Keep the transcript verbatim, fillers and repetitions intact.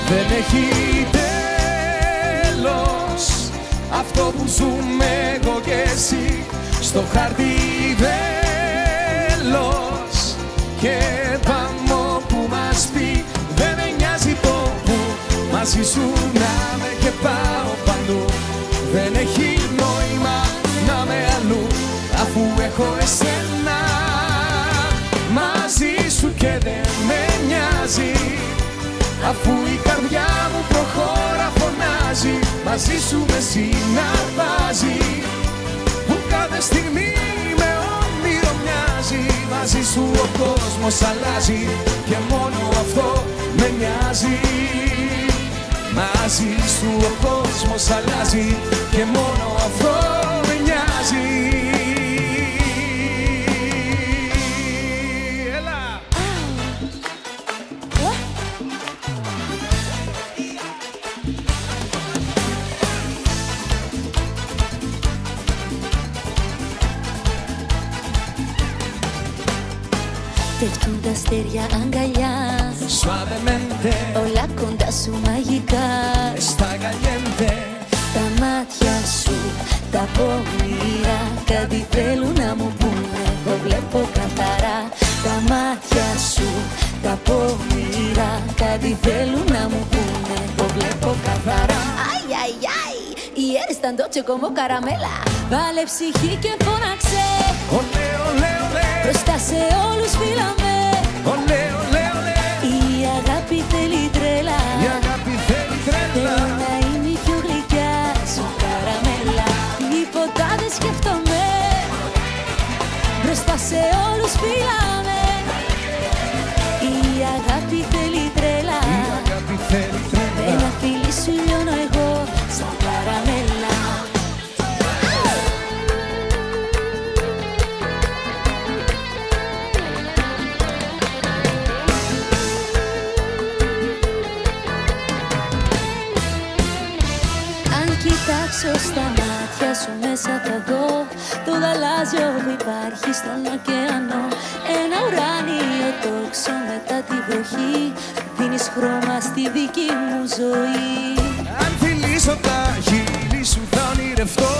δεν έχει τέλος. Αυτό που ζούμε εγώ και εσύ στο χαρτί βέλος. Και πάμε όπου μας πει δεν με νοιάζει το που, μαζί σου να με και πάω παντού. Δεν έχει νόημα να με αλλού αφού έχω εσένα μαζί σου και δεν με νοιάζει. Αφού η καρδιά μου προχώρα φωνάζει, μαζί σου με συναρπάζει. Που κάθε στιγμή με όνειρο μοιάζει. Μαζί σου ο κόσμος αλλάζει και μόνο αυτό με νοιάζει. Μαζί σου ο κόσμος αλλάζει και μόνο αυτό με νοιάζει. Πέφτουν τα αστέρια αγκαλιά, suavemente, όλα κοντά σου μαγικά. Está caliente. Τα μάτια σου, τα πόνιρα, κάτι θέλουν να μου πούνε, το βλέπω καθαρά. Τα μάτια σου, τα πόνιρα, κάτι θέλουν να μου πούνε, το βλέπω καθαρά. Αι, αι, αι, y eres tan dolce como Karamela. Βάλε ψυχή και φώναξε, Ολέ, ολέ, ολέ. μπροστά σε όλους φύλαμε. Ολέ, ολέ, ολέ. Η αγάπη θέλει τρέλα. Η αγάπη θέλει τρέλα. Θέλω να είμαι η πιο γλυκιά σου καραμέλα. Τίποτα δεν σκέφτομαι, μπροστά σε όλους φύλαμε. Η αγάπη θέλει τρέλα. Η αγάπη θέλει τρέλα. Ένα φίλι σου λιώνω εγώ σαν καραμέλα. Κοιτάξω στα μάτια σου μέσα θα δω το γαλάζιο που υπάρχει στον ωκεανό. Ένα ουράνιο τόξο μετά τη βροχή, δίνεις χρώμα στη δική μου ζωή. Αν φιλήσω τα χείλη σου θα ονειρευτώ